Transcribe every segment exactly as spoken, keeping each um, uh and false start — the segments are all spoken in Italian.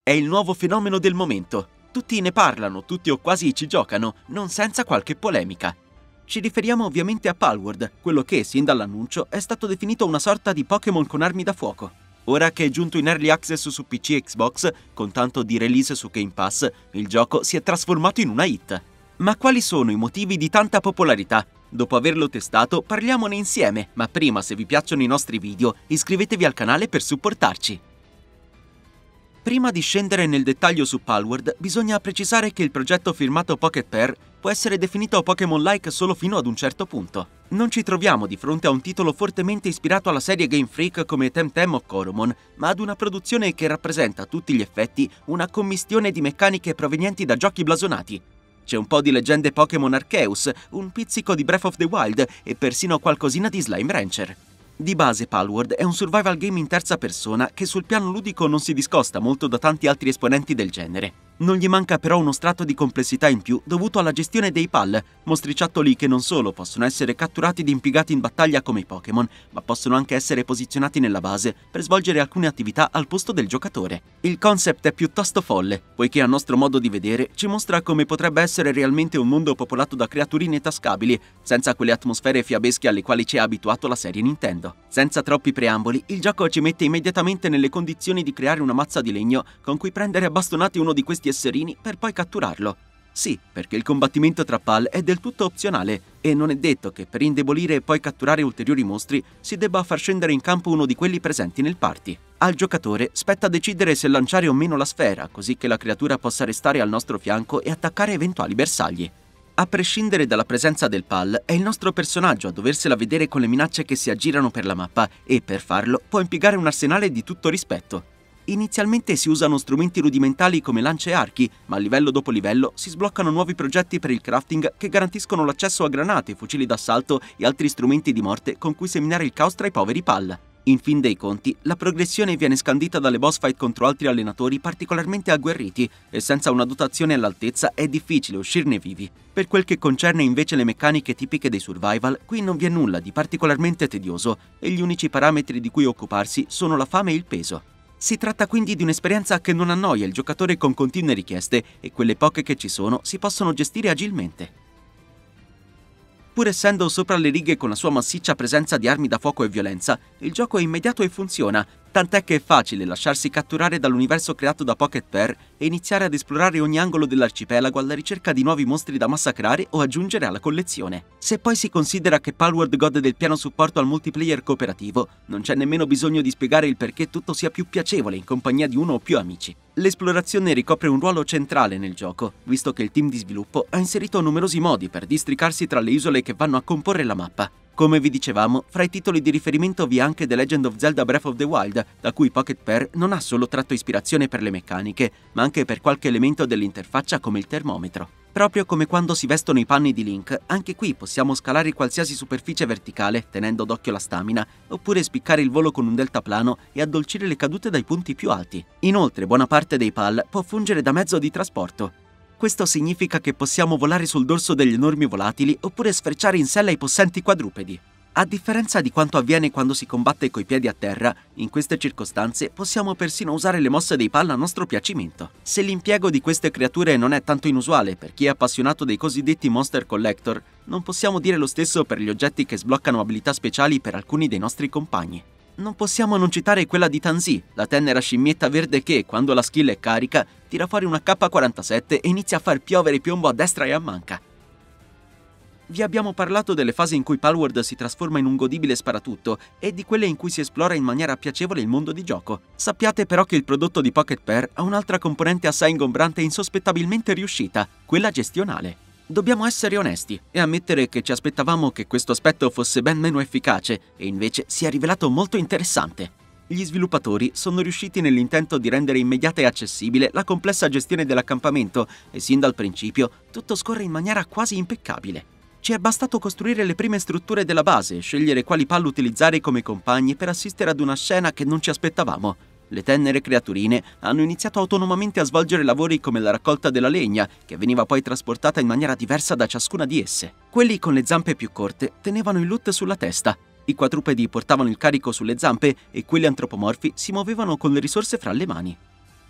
È il nuovo fenomeno del momento. Tutti ne parlano, tutti o quasi ci giocano, non senza qualche polemica. Ci riferiamo ovviamente a Palworld, quello che, sin dall'annuncio, è stato definito una sorta di Pokémon con armi da fuoco. Ora che è giunto in Early Access su P C e Xbox, con tanto di release su Game Pass, il gioco si è trasformato in una hit. Ma quali sono i motivi di tanta popolarità? Dopo averlo testato, parliamone insieme, ma prima, se vi piacciono i nostri video, iscrivetevi al canale per supportarci. Prima di scendere nel dettaglio su Palworld, bisogna precisare che il progetto firmato Pocket Pair può essere definito Pokémon-like solo fino ad un certo punto. Non ci troviamo di fronte a un titolo fortemente ispirato alla serie Game Freak come Temtem o Coromon, ma ad una produzione che rappresenta a tutti gli effetti una commistione di meccaniche provenienti da giochi blasonati. C'è un po' di leggende Pokémon Arceus, un pizzico di Breath of the Wild e persino qualcosina di Slime Rancher. Di base Palworld è un survival game in terza persona che sul piano ludico non si discosta molto da tanti altri esponenti del genere. Non gli manca però uno strato di complessità in più dovuto alla gestione dei pal, mostriciattoli che non solo possono essere catturati ed impiegati in battaglia come i Pokémon, ma possono anche essere posizionati nella base per svolgere alcune attività al posto del giocatore. Il concept è piuttosto folle, poiché a nostro modo di vedere ci mostra come potrebbe essere realmente un mondo popolato da creaturine tascabili, senza quelle atmosfere fiabesche alle quali ci ha abituato la serie Nintendo. Senza troppi preamboli, il gioco ci mette immediatamente nelle condizioni di creare una mazza di legno con cui prendere a bastonati uno di questi esserini per poi catturarlo. Sì, perché il combattimento tra pal è del tutto opzionale e non è detto che per indebolire e poi catturare ulteriori mostri si debba far scendere in campo uno di quelli presenti nel party. Al giocatore spetta decidere se lanciare o meno la sfera, così che la creatura possa restare al nostro fianco e attaccare eventuali bersagli. A prescindere dalla presenza del pal, è il nostro personaggio a doversela vedere con le minacce che si aggirano per la mappa e, per farlo, può impiegare un arsenale di tutto rispetto. Inizialmente si usano strumenti rudimentali come lance e archi, ma livello dopo livello si sbloccano nuovi progetti per il crafting che garantiscono l'accesso a granate, fucili d'assalto e altri strumenti di morte con cui seminare il caos tra i poveri pal. In fin dei conti, la progressione viene scandita dalle boss fight contro altri allenatori particolarmente agguerriti e senza una dotazione all'altezza è difficile uscirne vivi. Per quel che concerne invece le meccaniche tipiche dei survival, qui non vi è nulla di particolarmente tedioso e gli unici parametri di cui occuparsi sono la fame e il peso. Si tratta quindi di un'esperienza che non annoia il giocatore con continue richieste e quelle poche che ci sono si possono gestire agilmente. Pur essendo sopra le righe con la sua massiccia presenza di armi da fuoco e violenza, il gioco è immediato e funziona, tant'è che è facile lasciarsi catturare dall'universo creato da Pocket Pair e iniziare ad esplorare ogni angolo dell'arcipelago alla ricerca di nuovi mostri da massacrare o aggiungere alla collezione. Se poi si considera che Palworld gode del pieno supporto al multiplayer cooperativo, non c'è nemmeno bisogno di spiegare il perché tutto sia più piacevole in compagnia di uno o più amici. L'esplorazione ricopre un ruolo centrale nel gioco, visto che il team di sviluppo ha inserito numerosi modi per districarsi tra le isole che vanno a comporre la mappa. Come vi dicevamo, fra i titoli di riferimento vi è anche The Legend of Zelda Breath of the Wild, da cui Pocket Pair non ha solo tratto ispirazione per le meccaniche, ma anche per qualche elemento dell'interfaccia come il termometro. Proprio come quando si vestono i panni di Link, anche qui possiamo scalare qualsiasi superficie verticale, tenendo d'occhio la stamina, oppure spiccare il volo con un deltaplano e addolcire le cadute dai punti più alti. Inoltre, buona parte dei pal può fungere da mezzo di trasporto. Questo significa che possiamo volare sul dorso degli enormi volatili oppure sfrecciare in sella i possenti quadrupedi. A differenza di quanto avviene quando si combatte coi piedi a terra, in queste circostanze possiamo persino usare le mosse dei pal a nostro piacimento. Se l'impiego di queste creature non è tanto inusuale per chi è appassionato dei cosiddetti Monster Collector, non possiamo dire lo stesso per gli oggetti che sbloccano abilità speciali per alcuni dei nostri compagni. Non possiamo non citare quella di Tanzi, la tenera scimmietta verde che, quando la skill è carica, tira fuori una K quarantasette e inizia a far piovere piombo a destra e a manca. Vi abbiamo parlato delle fasi in cui Palworld si trasforma in un godibile sparatutto e di quelle in cui si esplora in maniera piacevole il mondo di gioco. Sappiate però che il prodotto di Pocket Pair ha un'altra componente assai ingombrante e insospettabilmente riuscita, quella gestionale. Dobbiamo essere onesti e ammettere che ci aspettavamo che questo aspetto fosse ben meno efficace e invece si è rivelato molto interessante. Gli sviluppatori sono riusciti nell'intento di rendere immediata e accessibile la complessa gestione dell'accampamento e sin dal principio tutto scorre in maniera quasi impeccabile. Ci è bastato costruire le prime strutture della base e scegliere quali pal utilizzare come compagni per assistere ad una scena che non ci aspettavamo. Le tenere creaturine hanno iniziato autonomamente a svolgere lavori come la raccolta della legna, che veniva poi trasportata in maniera diversa da ciascuna di esse. Quelli con le zampe più corte tenevano il loot sulla testa, i quadrupedi portavano il carico sulle zampe e quelli antropomorfi si muovevano con le risorse fra le mani.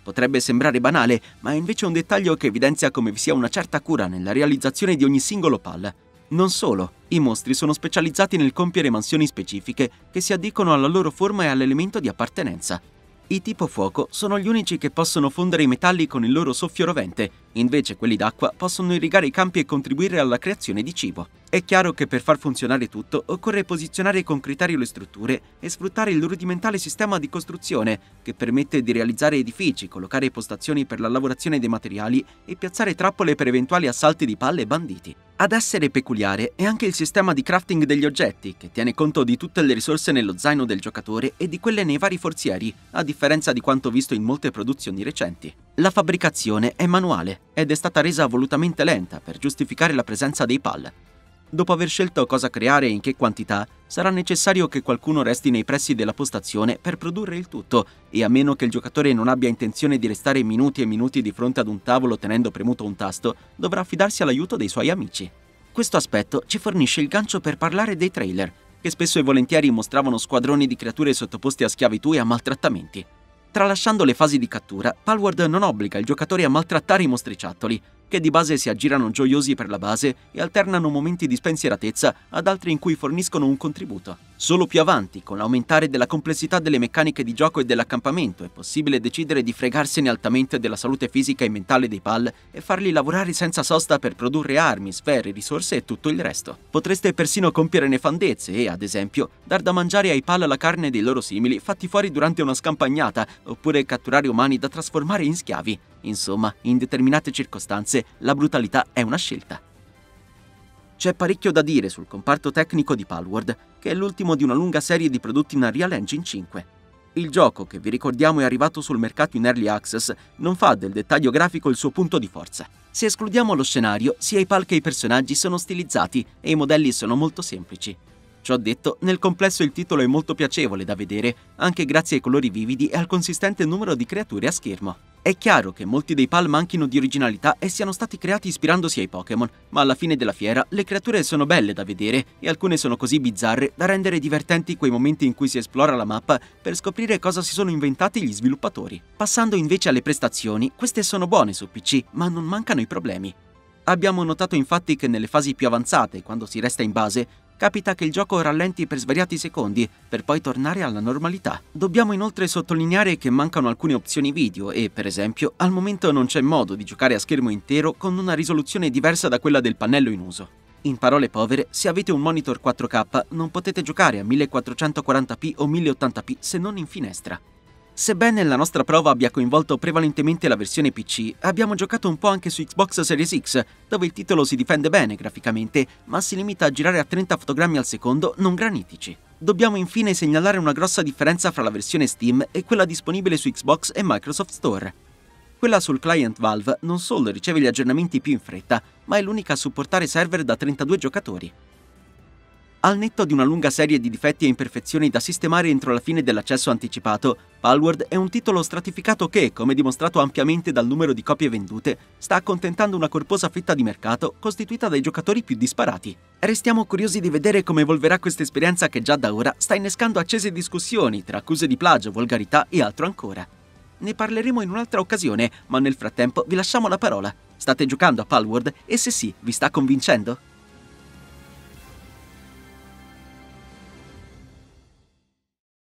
Potrebbe sembrare banale, ma è invece un dettaglio che evidenzia come vi sia una certa cura nella realizzazione di ogni singolo P A L. Non solo, i mostri sono specializzati nel compiere mansioni specifiche che si addicono alla loro forma e all'elemento di appartenenza. I tipo fuoco sono gli unici che possono fondere i metalli con il loro soffio rovente, invece quelli d'acqua possono irrigare i campi e contribuire alla creazione di cibo. È chiaro che per far funzionare tutto occorre posizionare con criterio le strutture e sfruttare il rudimentale sistema di costruzione che permette di realizzare edifici, collocare postazioni per la lavorazione dei materiali e piazzare trappole per eventuali assalti di palle e banditi. Ad essere peculiare è anche il sistema di crafting degli oggetti, che tiene conto di tutte le risorse nello zaino del giocatore e di quelle nei vari forzieri, a differenza di quanto visto in molte produzioni recenti. La fabbricazione è manuale ed è stata resa volutamente lenta per giustificare la presenza dei P A L. Dopo aver scelto cosa creare e in che quantità, sarà necessario che qualcuno resti nei pressi della postazione per produrre il tutto, e a meno che il giocatore non abbia intenzione di restare minuti e minuti di fronte ad un tavolo tenendo premuto un tasto, dovrà affidarsi all'aiuto dei suoi amici. Questo aspetto ci fornisce il gancio per parlare dei trailer, che spesso e volentieri mostravano squadroni di creature sottoposte a schiavitù e a maltrattamenti. Tralasciando le fasi di cattura, Palworld non obbliga il giocatore a maltrattare i mostriciattoli, che di base si aggirano gioiosi per la base e alternano momenti di spensieratezza ad altri in cui forniscono un contributo. Solo più avanti, con l'aumentare della complessità delle meccaniche di gioco e dell'accampamento, è possibile decidere di fregarsene altamente della salute fisica e mentale dei P A L e farli lavorare senza sosta per produrre armi, sfere, risorse e tutto il resto. Potreste persino compiere nefandezze e, ad esempio, dar da mangiare ai P A L la carne dei loro simili fatti fuori durante una scampagnata, oppure catturare umani da trasformare in schiavi. Insomma, in determinate circostanze, la brutalità è una scelta. C'è parecchio da dire sul comparto tecnico di Palworld, che è l'ultimo di una lunga serie di prodotti in Unreal Engine cinque. Il gioco, che vi ricordiamo è arrivato sul mercato in Early Access, non fa del dettaglio grafico il suo punto di forza. Se escludiamo lo scenario, sia i P A L che i personaggi sono stilizzati e i modelli sono molto semplici. Ciò detto, nel complesso il titolo è molto piacevole da vedere, anche grazie ai colori vividi e al consistente numero di creature a schermo. È chiaro che molti dei P A L manchino di originalità e siano stati creati ispirandosi ai Pokémon, ma alla fine della fiera le creature sono belle da vedere e alcune sono così bizzarre da rendere divertenti quei momenti in cui si esplora la mappa per scoprire cosa si sono inventati gli sviluppatori. Passando invece alle prestazioni, queste sono buone su P C, ma non mancano i problemi. Abbiamo notato infatti che nelle fasi più avanzate, quando si resta in base, capita che il gioco rallenti per svariati secondi, per poi tornare alla normalità. Dobbiamo inoltre sottolineare che mancano alcune opzioni video e, per esempio, al momento non c'è modo di giocare a schermo intero con una risoluzione diversa da quella del pannello in uso. In parole povere, se avete un monitor quattro K non potete giocare a millequattrocentoquaranta p o mille ottanta p se non in finestra. Sebbene la nostra prova abbia coinvolto prevalentemente la versione P C, abbiamo giocato un po' anche su Xbox Series X, dove il titolo si difende bene graficamente, ma si limita a girare a trenta fotogrammi al secondo non granitici. Dobbiamo infine segnalare una grossa differenza fra la versione Steam e quella disponibile su Xbox e Microsoft Store. Quella sul client Valve non solo riceve gli aggiornamenti più in fretta, ma è l'unica a supportare server da trentadue giocatori. Al netto di una lunga serie di difetti e imperfezioni da sistemare entro la fine dell'accesso anticipato, Palworld è un titolo stratificato che, come dimostrato ampiamente dal numero di copie vendute, sta accontentando una corposa fetta di mercato costituita dai giocatori più disparati. Restiamo curiosi di vedere come evolverà questa esperienza che già da ora sta innescando accese discussioni tra accuse di plagio, volgarità e altro ancora. Ne parleremo in un'altra occasione, ma nel frattempo vi lasciamo la parola. State giocando a Palworld e se sì, vi sta convincendo?